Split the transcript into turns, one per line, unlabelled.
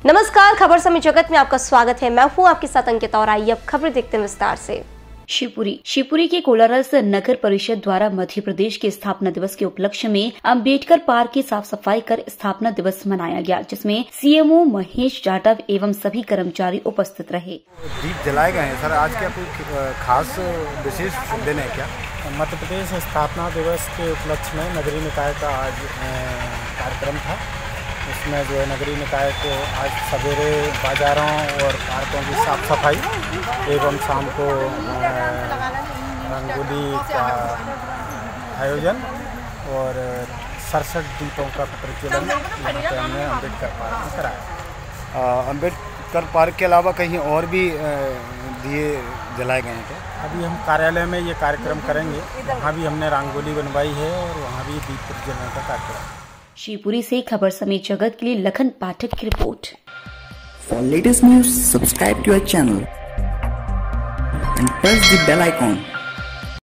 नमस्कार, खबर समय जगत में आपका स्वागत है। मैं हूँ आपके साथ अंकिता और आइए अब खबरें देखते हैं विस्तार से। शिवपुरी के कोलारस नगर परिषद द्वारा मध्य प्रदेश के स्थापना दिवस के उपलक्ष्य में अंबेडकर पार्क की साफ सफाई कर स्थापना दिवस मनाया गया, जिसमें सीएमओ महेश जाटव एवं सभी कर्मचारी उपस्थित रहे।
दीप जलाए गए हैं सर, आज क्या कोई खास विशेष दिन है क्या?
मध्य प्रदेश स्थापना दिवस के उपलक्ष्य में नगरीय निकाय का आज कार्यक्रम था। उसमें जो है नगरीय निकाय को आज सवेरे बाज़ारों और पार्कों की साफ सफाई एवं शाम को रंगोली का आयोजन और 67 दीपों का प्रज्वलन हमने अम्बेडकर पार्क में कराया।
अम्बेडकर पार्क के अलावा कहीं और भी दिए जलाए गए हैं क्या?
अभी हम कार्यालय में ये कार्यक्रम करेंगे, वहाँ भी हमने रंगोली बनवाई है और वहाँ भी दीप प्रज्वलन का कार्यक्रम।
शिवपुरी से खबर समय जगत के लिए लखन पाठक की report.
For latest news, subscribe to our channel and press the bell icon.